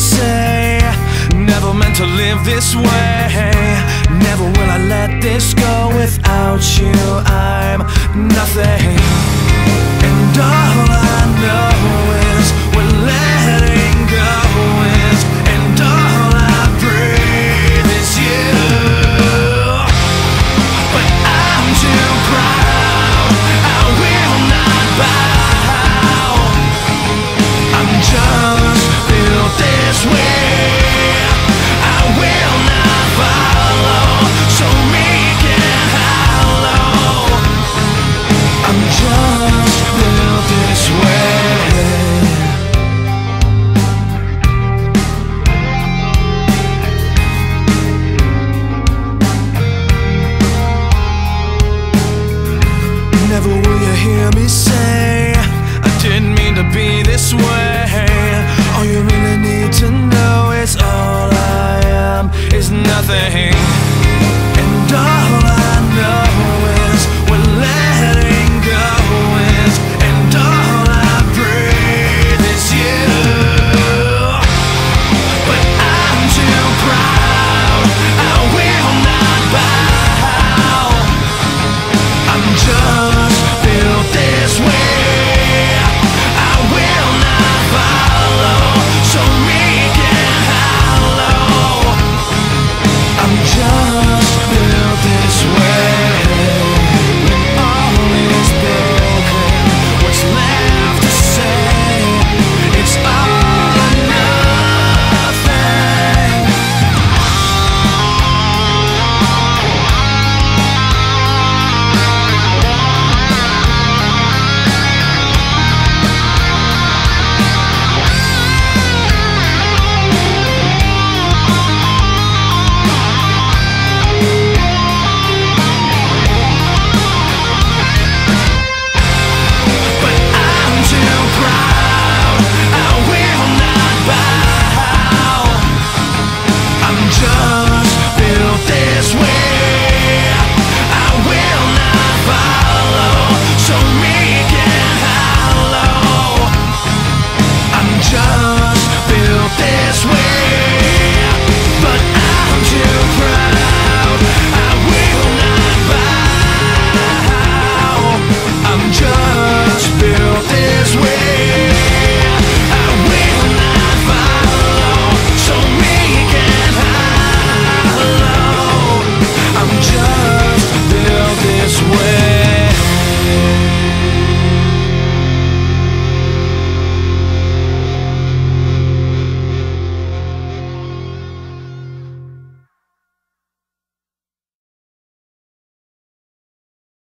say, never meant to live this way. Never will I let this go. Without you I'm nothing. And all I know is we're letting go is, and all I breathe is you. But I'm too proud, I will not bow. I'm just built this way, I will not follow, so meek and hollow. I'm just built this way. Never will you hear me say, I didn't mean to be this way. All you really need to know is all I am is nothing.